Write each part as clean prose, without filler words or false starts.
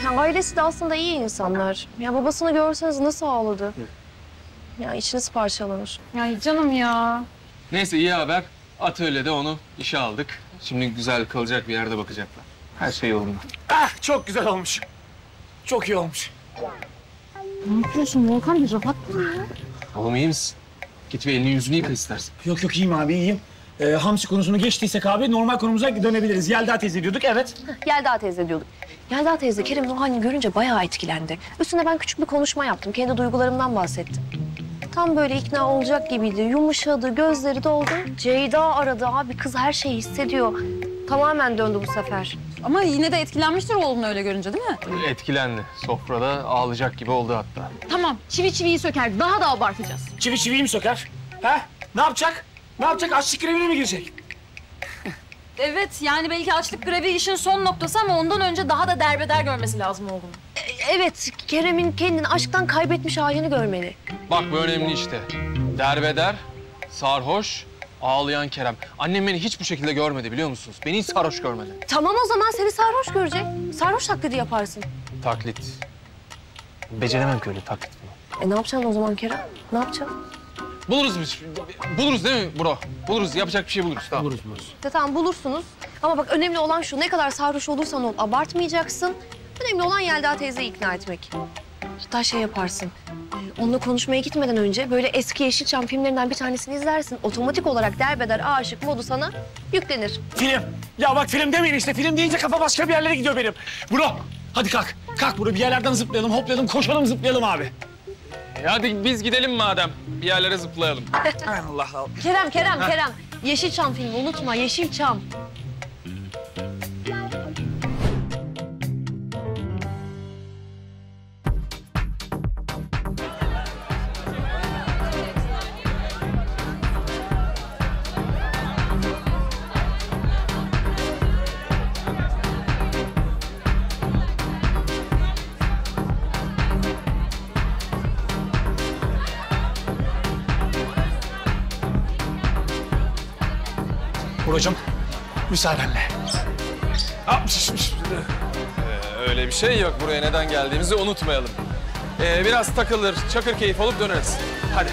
ailesi de aslında iyi insanlar. Ya babasını görseniz nasıl ağladı. Ya içiniz parçalanır. Ay canım ya. Neyse iyi haber. Atölyede onu işe aldık. Şimdi güzel kalacak bir yerde bakacaklar. Her şey yolunda. Ah çok güzel olmuş. Çok iyi olmuş. Ne yapıyorsun Volkan? Bir rahat dur ya. Oğlum iyi misin? Git bir elini yüzünü yıka istersen. Yok iyiyim abi iyiyim. Hamsi konusunu geçtiysek abi normal konumuza dönebiliriz. Yelda teyze diyorduk evet. Yelda teyze diyorduk. Yelda teyze Kerim'in o halini görünce bayağı etkilendi. Üstüne ben küçük bir konuşma yaptım. Kendi duygularımdan bahsettim. Tam böyle ikna olacak gibiydi. Yumuşadı, gözleri doldu. Ceyda aradı. Abi kız her şeyi hissediyor. Tamamen döndü bu sefer. Ama yine de etkilenmiştir oğlunu öyle görünce değil mi? Etkilendi. Sofrada ağlayacak gibi oldu hatta. Tamam, çivi çiviyi söker. Daha da abartacağız. Çivi çiviyi mi söker? Ha? Ne yapacak? Ne yapacak? Açlık grevine mi girecek? Evet, yani belki açlık grevi işin son noktası ama ondan önce daha da derbeder görmesi lazım oğlunu. Evet, Kerem'in kendini aşktan kaybetmiş halini görmeli. Bak bu önemli işte. Derbeder, sarhoş, ağlayan Kerem. Annem beni hiç bu şekilde görmedi biliyor musunuz? Beni hiç sarhoş görmedi. Tamam o zaman seni sarhoş görecek. Sarhoş taklidi yaparsın. Taklit. Beceremem ki öyle taklit falan. Ne yapacaksın o zaman Kerem? Ne yapacaksın? Buluruz biz. Buluruz değil mi bro? Buluruz. Yapacak bir şey buluruz. Tamam. Buluruz. Tamam bulursunuz. Ama bak önemli olan şu, ne kadar sarhoş olursan ol, abartmayacaksın. Önemli olan Yelda teyzeyi ikna etmek. Hatta şey yaparsın, onunla konuşmaya gitmeden önce böyle eski Yeşilçam filmlerinden bir tanesini izlersin. Otomatik olarak derbeder aşık modu sana yüklenir. Film. Ya bak film demeyin işte. Film deyince kafa başka bir yerlere gidiyor benim. Bro hadi kalk. Kalk bro bir yerlerden zıplayalım, hoplayalım, koşalım, zıplayalım abi. Hadi biz gidelim madem. Bir yerlere zıplayalım. Allah Allah. Kerem. Yeşilçam filmi unutma, Yeşilçam. Buracığım müsaadenle. Öyle bir şey yok. Buraya neden geldiğimizi unutmayalım. Biraz takılır, çakır keyif olup döneriz. Hadi.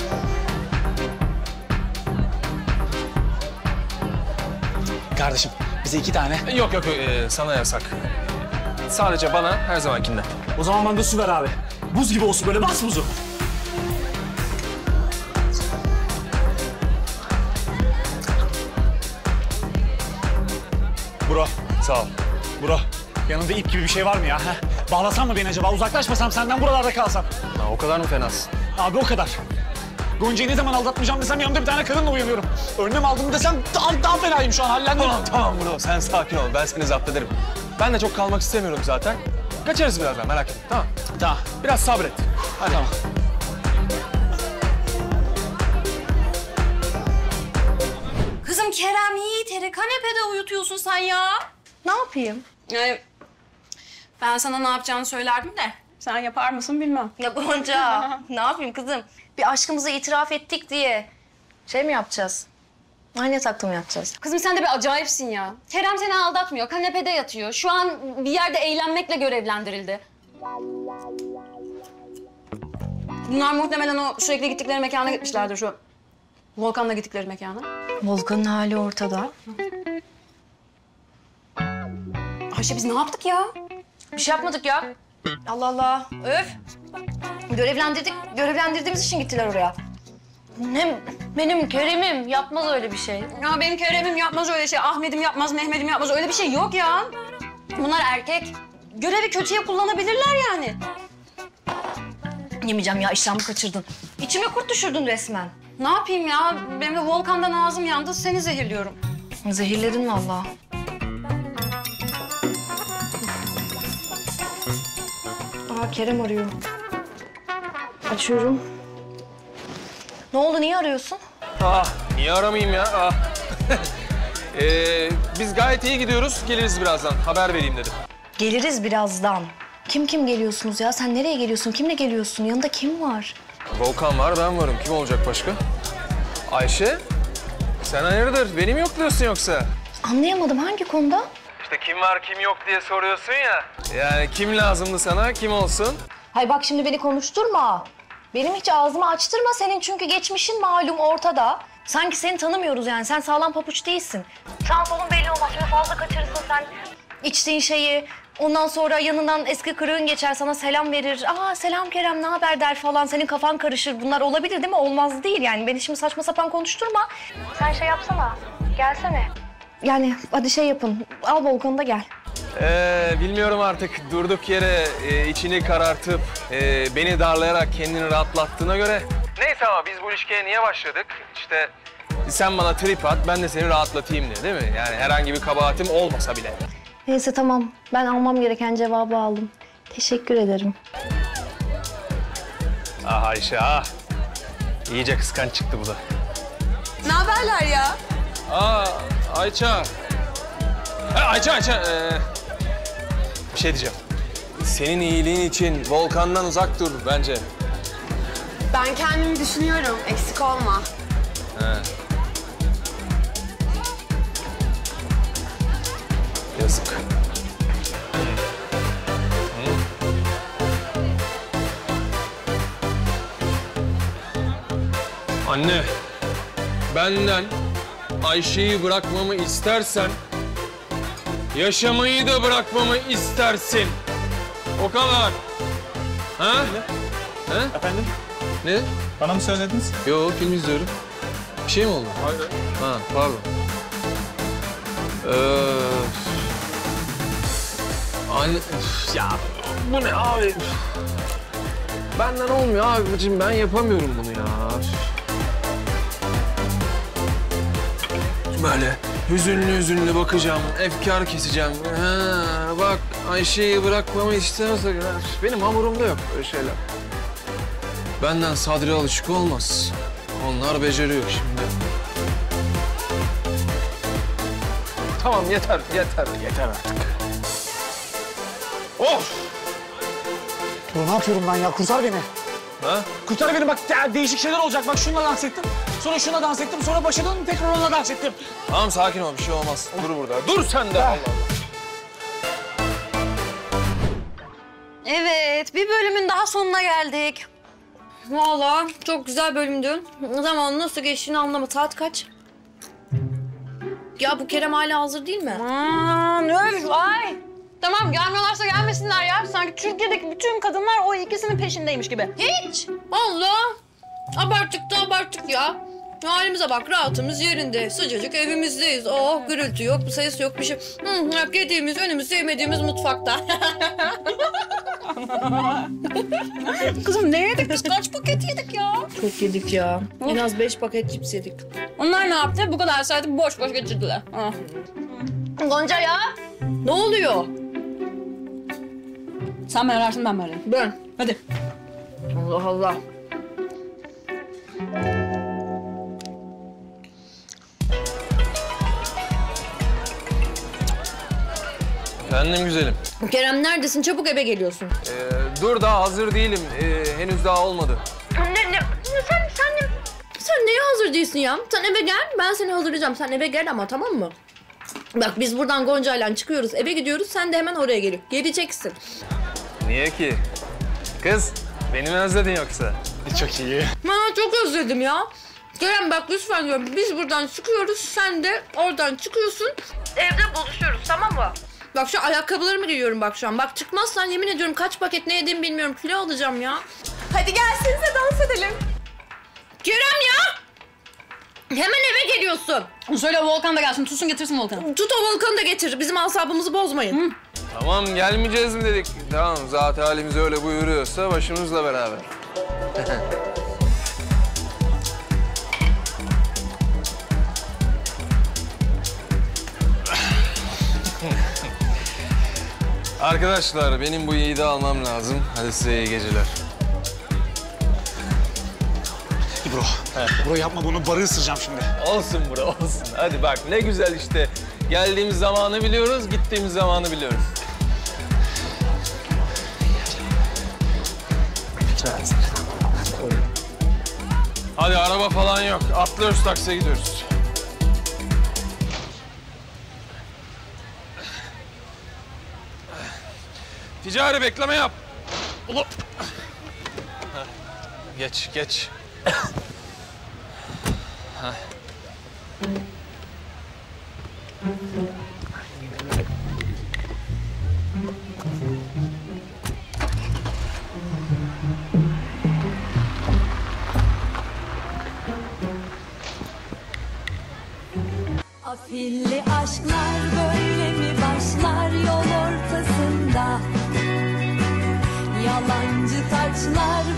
Kardeşim bize 2 tane. Yok sana yasak. Sadece bana her zamankinden. O zaman bana da su ver abi. Buz gibi olsun böyle bas buzu. Bro sağ ol. Bro yanında ip gibi bir şey var mı ya? Ha? Bağlasam mı beni acaba? Uzaklaşmasam senden buralarda kalsam. Ha, o kadar mı fenasın? Abi o kadar. Gonca'yı ne zaman aldatmayacağım desem yanımda bir tane kadınla uyanıyorum. Önlem aldım desem daha fenayım şu an hallendim. Tamam bro sen sakin ol. Ben seni zapt ederim. Ben de çok kalmak istemiyorum zaten. Kaçarız birazdan merak etme tamam. Tamam. Biraz sabret. Hadi. Tamam. Kızım Kerem Yiğiter'i kanepede uyutuyorsun sen ya. Ne yapayım? Yani ben sana ne yapacağını söylerdim de sen yapar mısın bilmem. Ya Gonca, ne yapayım kızım? Bir aşkımızı itiraf ettik diye şey mi yapacağız? Aynı yatakta mı yatacağız? Kızım sen de bir acayipsin ya. Kerem seni aldatmıyor, kanepede yatıyor. Şu an bir yerde eğlenmekle görevlendirildi. Bunlar muhtemelen o sürekli gittikleri mekana gitmişlerdir şu Volkan'la gittikleri mekana. Volkan'ın hali ortada. Ayşe biz ne yaptık ya? Bir şey yapmadık ya. Allah Allah. Öf. Görevlendirdiğimiz için gittiler oraya. Ne benim Kerem'im yapmaz öyle bir şey. Ya benim Kerem'im yapmaz öyle şey, Ahmet'im yapmaz, Mehmet'im yapmaz. Öyle bir şey yok ya. Bunlar erkek. Görevi kötüye kullanabilirler yani. Yemeyeceğim ya, iştahımı kaçırdın. İçime kurt düşürdün resmen. Ne yapayım ya? Benim de Volkan'dan ağzım yandı, seni zehirliyorum. Zehirledin vallahi. Aa, Kerem arıyor. Açıyorum. Ne oldu, niye arıyorsun? Niye aramayayım ya? Biz gayet iyi gidiyoruz. Geliriz birazdan. Haber vereyim dedim. Geliriz birazdan. Kim geliyorsunuz ya? Sen nereye geliyorsun? Kimle geliyorsun? Yanında kim var? Volkan var, ben varım. Kim olacak başka? Ayşe, sen hayırdır? Beni mi yokluyorsun yoksa? Anlayamadım, hangi konuda? İşte kim var kim yok diye soruyorsun ya. Yani kim lazımdı sana, kim olsun? Hay bak şimdi beni konuşturma. Benim hiç ağzımı açtırma senin çünkü geçmişin malum ortada. Sanki seni tanımıyoruz yani. Sen sağlam papuç değilsin. Sağ solun belli olmaz. Şöyle fazla kaçırırsın sen. İçtiğin şeyi. Ondan sonra yanından eski kırığın geçer sana selam verir. Aa selam Kerem ne haber der falan. Senin kafan karışır. Bunlar olabilir değil mi? Olmaz değil yani. Beni şimdi saçma sapan konuşturma. Sen şey yapsana. Gelsene. Yani hadi şey yapın. Al Volkan'ı da gel. Bilmiyorum artık durduk yere içini karartıp beni darlayarak kendini rahatlattığına göre. Neyse ama biz bu ilişkiye niye başladık? İşte sen bana trip at, ben de seni rahatlatayım diye değil mi? Yani herhangi bir kabahatim olmasa bile. Neyse tamam. Ben almam gereken cevabı aldım. Teşekkür ederim. Ah Ayşe ah. İyice kıskanç çıktı bu da. Ne haberler ya? Aa Ayça. Ayça. Bir şey diyeceğim. Senin iyiliğin için Volkan'dan uzak dur bence. Ben kendimi düşünüyorum. Eksik olma. He. Yazık. Anne, benden Ayşe'yi bırakmamı istersen yaşamayı da bırakmamı istersin. O kadar. Ha? Ha? Efendim? Ne? Bana mı söylediniz? Yo, film izliyorum. Bir şey mi oldu? Hayır. Ha, pardon. Anne, ya bu ne abi? Benden olmuyor abicim, ben yapamıyorum bunu ya. Böyle hüzünlü hüzünlü bakacağım, efkar keseceğim. Ha, bak Ayşe'yi bırakmamı istemezse benim hamurumda yok öyle şeyler. Benden Sadri alışık olmaz. Onlar beceriyor şimdi. Tamam yeter artık. Of! Bro ne yapıyorum ben ya? Kurtar beni. Ha? Kurtar beni bak ya, değişik şeyler olacak. Bak şununla dans ettim. Sonra şuna dans ettim. Sonra başa döndüm tekrar onunla dans ettim. Tamam sakin ol bir şey olmaz. Dur burada. Dur sen de. Allah Allah. Evet, bir bölümün daha sonuna geldik. Vallahi çok güzel bölümdü. Zaman nasıl geçtiğini anlamadım. Saat kaç? Ya bu Kerem hala hazır değil mi? Aman öf ay. Tamam gelmiyorlarsa gelmesinler ya. Sanki Türkiye'deki bütün kadınlar o ikisinin peşindeymiş gibi. Hiç. Allah. Abarttık ya. Halimize bak rahatımız yerinde. Sıcacık evimizdeyiz. Oh gürültü yok, ses yok bir şey. Hep yediğimiz, önümüzde yemediğimiz mutfakta. Kızım ne yedik biz? Kaç paket yedik ya? Çok yedik ya. En az 5 paket cips yedik. Onlar ne yaptı? Bu kadar saati boş boş geçirdiler. Ah. Gonca ya. Ne oluyor? Sen beni ararsın ben mi arayayım? Ben. Hadi. Allah Allah. Efendim güzelim. Kerem neredesin? Çabuk eve geliyorsun. Dur daha hazır değilim. Henüz daha olmadı. Sen neye hazır değilsin ya? Sen eve gel, ben seni hazırlayacağım. Sen eve gel ama tamam mı? Bak biz buradan Gonca'yla çıkıyoruz, eve gidiyoruz. Sen de hemen oraya geleceksin. Niye ki? Kız beni mi özledin yoksa? Çok iyi. Ben çok özledim ya. Kerem bak lütfen diyorum. Biz buradan çıkıyoruz, sen de oradan çıkıyorsun. Evde buluşuyoruz tamam mı? Bak şu ayakkabılarımı giyiyorum bak şu an. Bak çıkmazsan yemin ediyorum kaç paket ne yediğimi bilmiyorum. Kilo alacağım ya. Hadi gelsinize dans edelim. Kerem ya! Hemen eve geliyorsun. Söyle Volkan da gelsin. Tutsun getirsin Volkan'ı. Tut o Volkan'ı da getir. Bizim asabımızı bozmayın. Tamam gelmeyeceğiz mi dedik. Tamam zaten halimiz öyle buyuruyorsa başımızla beraber. Arkadaşlar benim bu yiğidi almam lazım. Hadi size iyi geceler. Bro. Bro yapma bunu, barı ısıracağım şimdi. Olsun bro olsun. Hadi bak ne güzel işte. Geldiğimiz zamanı biliyoruz, gittiğimiz zamanı biliyoruz. Hadi araba falan yok. Atlıyoruz taksiye gidiyoruz. Ticari bekleme yap. Ulan. Heh, geç, geç. Heh. Afilli aşklar böyle mi başlar yol ortasında? Yalancı taçlar